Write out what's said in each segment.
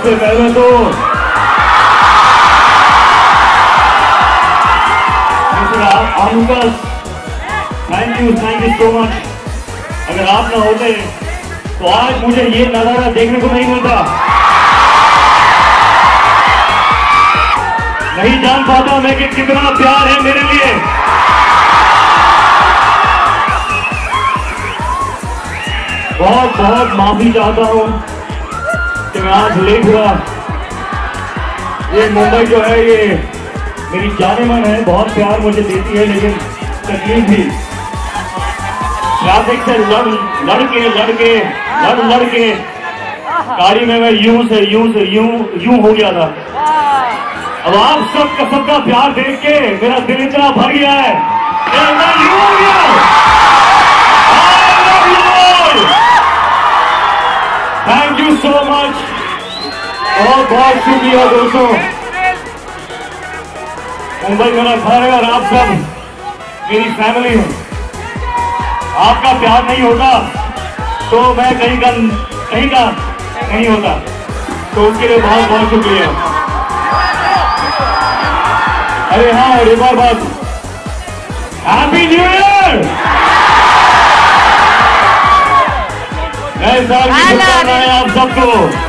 सबसे पहले तो थैंक यू सो मच। अगर आप ना होते तो आज मुझे ये नजारा देखने को नहीं मिलता, नहीं जान पाता मैं कि कितना प्यार है मेरे लिए। बहुत बहुत माफी चाहता हूं कि मैं आज लेट हुआ। ये मुंबई जो है ये मेरी जाने मन है, बहुत प्यार मुझे देती है, लेकिन तकलीफ भी। ट्रैफिक से लड़ के गाड़ी में मैं यूं हो गया था। अब आप सबका प्यार देख के मेरा दिल इतना भर गया है, यूं हो गया। थैंक यू सो मच, बहुत बहुत शुक्रिया दोस्तों। मुंबई मेरा घर है और आप सब मेरी फैमिली हो। आपका प्यार नहीं होता तो मैं कहीं का नहीं होता, तो उसके लिए बहुत बहुत शुक्रिया। अरे हाँ, और एक और बात, हैप्पी न्यू ईयर। नए साल की शुभकामनाएं आप सबको।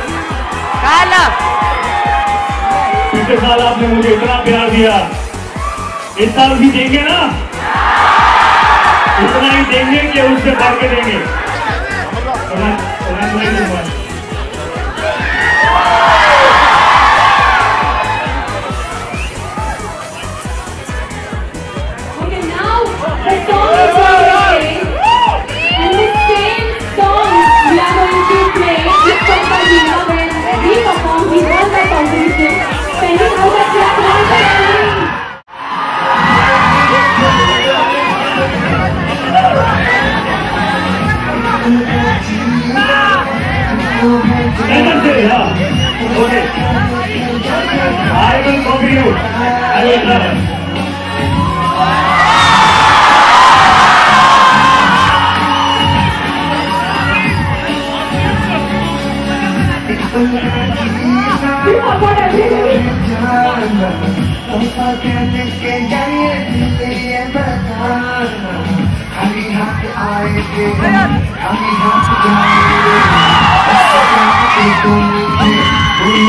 पिछले साल आपने मुझे इतना प्यार दिया, इस साल भी देंगे ना? इतना ही देंगे कि उससे बढ़ के देंगे। Okay. I will copy you. I will learn.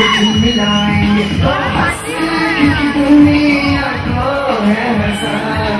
मिलाएंगे तो हंसी की दुनिया को है